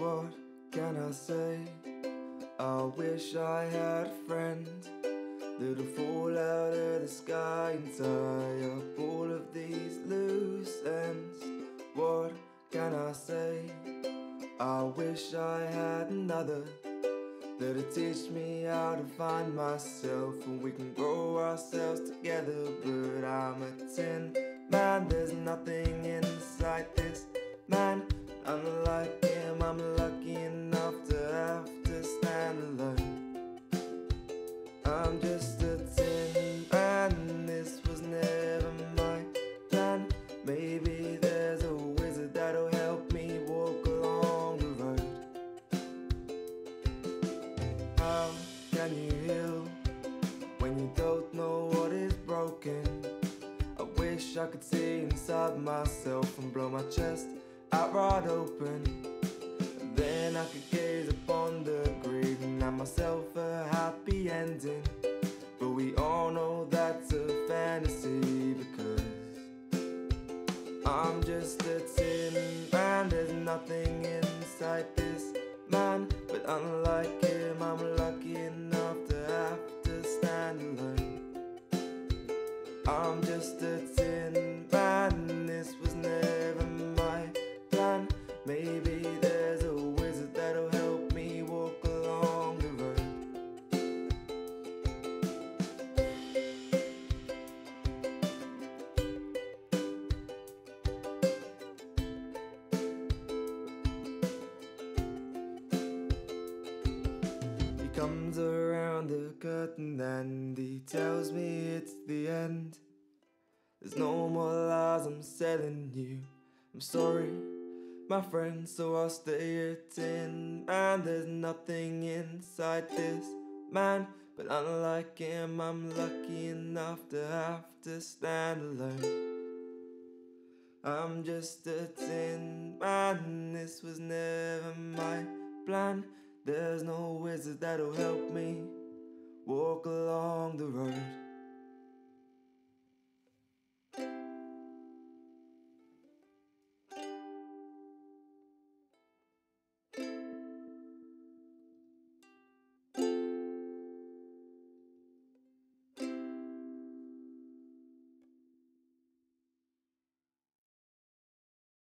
What can I say? I wish I had a friend that'll fall out of the sky and tie up all of these loose ends. What can I say? I wish I had another that'll teach me how to find myself, and we can grow ourselves together. But I'm a tin man, there's nothing inside this man. Unlike him, I'm lucky enough to have to stand alone. I'm just a tin man, this was never my plan. Maybe there's a wizard that'll help me walk along the road. How can you heal when you don't know what is broken? I wish I could see inside myself and blow my chest out right open. Then I could gaze upon the grave and have myself a happy ending. But we all know that's a fantasy, because I'm just a tin man, there's nothing inside this man. But unlike him, I'm lucky enough to have to stand alone. I'm just a tin man, this was never my plan. Maybe there's a wizard that'll help me walk along the road. He comes around the curtain and he tells me it's the end. There's no more lies I'm selling you. I'm sorry, my friend, so I'll stay a tin man. There's nothing inside this man. But unlike him, I'm lucky enough to have to stand alone. I'm just a tin man, this was never my plan. There's no wizard that'll help me walk along the road.